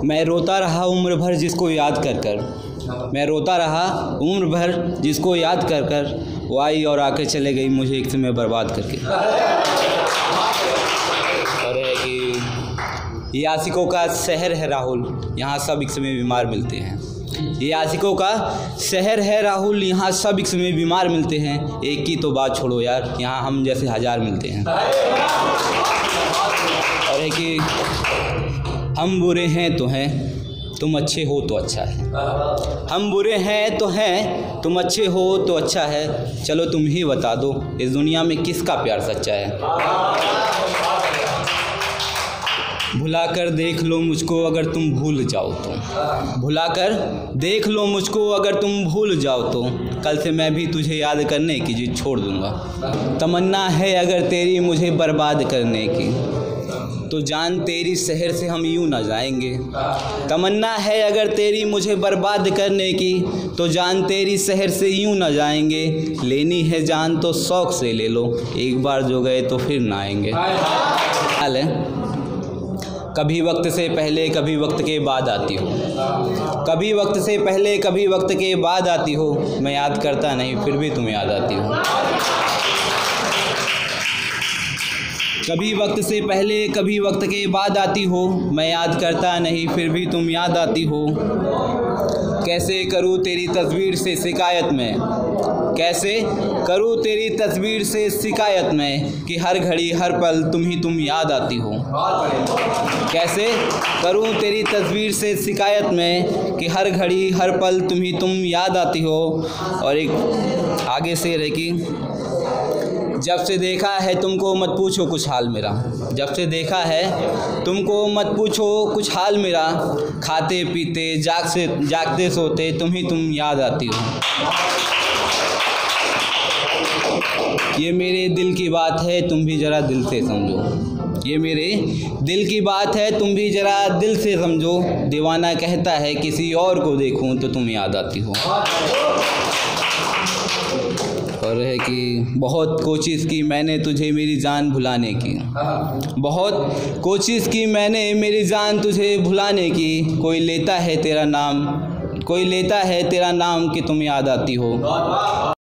मैं रोता रहा उम्र भर जिसको याद कर कर, मैं रोता रहा उम्र भर जिसको याद कर कर, वो आई और आके चले गई मुझे एक समय बर्बाद करके। और है कि ये आशिकों का शहर है राहुल, यहाँ सब एक समय बीमार मिलते हैं। ये आशिकों का शहर है राहुल, यहाँ सब एक समय बीमार मिलते हैं। एक की तो बात छोड़ो यार, यहाँ हम जैसे हजार मिलते हैं। और है कि हम बुरे हैं तो हैं, तुम अच्छे हो तो अच्छा है। हम बुरे हैं तो हैं, तुम अच्छे हो तो अच्छा है। चलो तुम ही बता दो इस दुनिया में किसका प्यार सच्चा है। भुला कर देख लो मुझको अगर तुम भूल जाओ तो, भुला कर देख लो मुझको अगर तुम भूल जाओ तो, कल से मैं भी तुझे याद करने की जिद छोड़ दूंगा। तमन्ना है अगर तेरी मुझे बर्बाद करने की, तो जान तेरी शहर से हम यूं ना जाएंगे। तमन्ना है अगर तेरी मुझे बर्बाद करने की, तो जान तेरी शहर से यूं ना जाएंगे। लेनी है जान तो शौक से ले लो, एक बार जो गए तो फिर ना आएंगे। हाल है कभी वक्त से पहले कभी वक्त के बाद आती हो, कभी वक्त से पहले कभी वक्त के बाद आती हो। मैं याद करता नहीं फिर भी तुम याद आती हो। कभी वक्त से पहले कभी वक्त के बाद आती हो, मैं याद करता नहीं फिर भी तुम याद आती हो। कैसे करूँ तेरी तस्वीर से शिकायत में, कैसे करूँ तेरी तस्वीर से शिकायत में, कि हर घड़ी हर पल तुम याद आती हो। कैसे करूँ तेरी तस्वीर से शिकायत में, कि हर घड़ी हर पल तुम याद आती हो। और एक आगे से रहे कि जब से देखा है तुमको मत पूछो कुछ हाल मेरा, जब से देखा है तुमको मत पूछो कुछ हाल मेरा। खाते पीते जागते सोते तुम याद आती हो। ये मेरे दिल की बात है तुम भी ज़रा दिल से समझो, ये मेरे दिल की बात है तुम भी ज़रा दिल से समझो। दीवाना कहता है किसी और को देखूं तो तुम याद आती हो। और है कि बहुत कोशिश की मैंने तुझे मेरी जान भुलाने की, बहुत कोशिश की मैंने मेरी जान तुझे भुलाने की। कोई लेता है तेरा नाम, कोई लेता है तेरा नाम कि तुम याद आती हो।